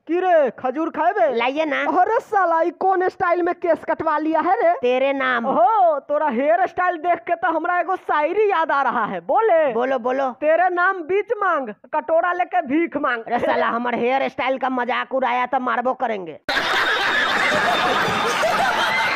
की रे खजूर खाएबे? लाइए ना। अरे साला ई कौन स्टाइल में केस कटवा लिया है रे? तेरे नाम। ओहो, तोरा हेयर स्टाइल देख के तो हमरा एगो शायरी याद आ रहा है। बोले? बोलो बोलो। तेरे नाम बीच मांग, कटोरा लेके भीख मांग। अरे साला हमारे हेयर स्टाइल का मजाक उड़ाया तो मारबो करेंगे।